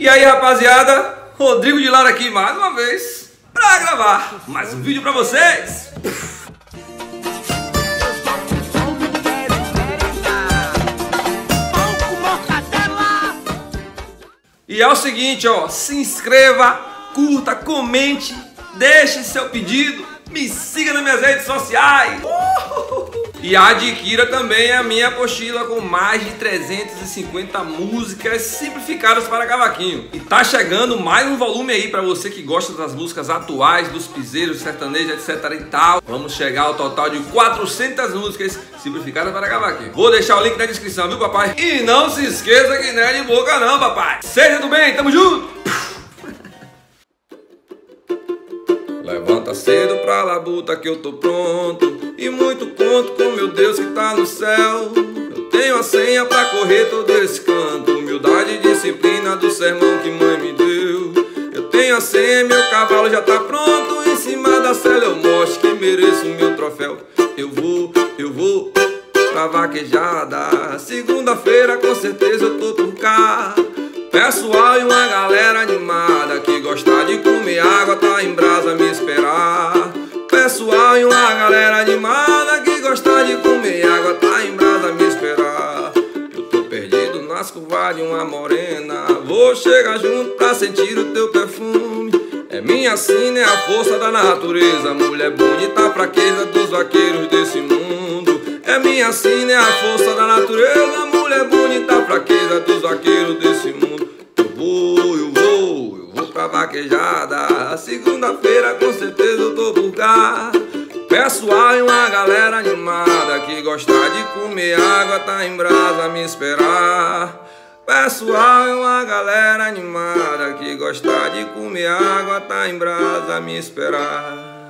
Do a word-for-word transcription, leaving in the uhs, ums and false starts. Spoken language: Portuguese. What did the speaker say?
E aí, rapaziada, Rodrigo de Lara aqui mais uma vez pra gravar mais um vídeo pra vocês. E é o seguinte, ó, se inscreva, curta, comente, deixe seu pedido, me siga nas minhas redes sociais. E adquira também a minha apostila com mais de trezentas e cinquenta músicas simplificadas para cavaquinho. E tá chegando mais um volume aí para você que gosta das músicas atuais, dos piseiros, sertanejos, etc e tal. Vamos chegar ao total de quatrocentas músicas simplificadas para cavaquinho. Vou deixar o link na descrição, viu, papai? E não se esqueça que não é de boca não, papai. Seja do bem, tamo junto! Levanta cedo pra labuta que eu tô pronto, e muito conto com meu Deus que tá no céu. Eu tenho a senha pra correr todo esse canto, humildade e disciplina do sermão que mãe me deu. Eu tenho a senha, meu cavalo já tá pronto, em cima da cela eu mostro que mereço o meu troféu. Eu vou, eu vou pra vaquejada, segunda-feira com certeza eu tô por cá. Pessoal e uma galera animada que gosta de comer água tá em brasa me esperar. Pessoal e uma galera animada que gosta de comer água tá em brasa me esperar. Eu tô perdido nas curvas de uma morena, vou chegar junto pra sentir o teu perfume. É minha sina, é a força da natureza, mulher bonita, a fraqueza dos vaqueiros desse mundo. É minha sina, é a força da natureza, mulher bonita, a fraqueza dos vaqueiros desse mundo. Eu vou, eu vou, eu vou pra vaquejada, segunda-feira com certeza eu tô por cá. Pessoal e uma galera animada que gosta de comer água tá em brasa me esperar. Pessoal e uma galera animada que gosta de comer água tá em brasa me esperar.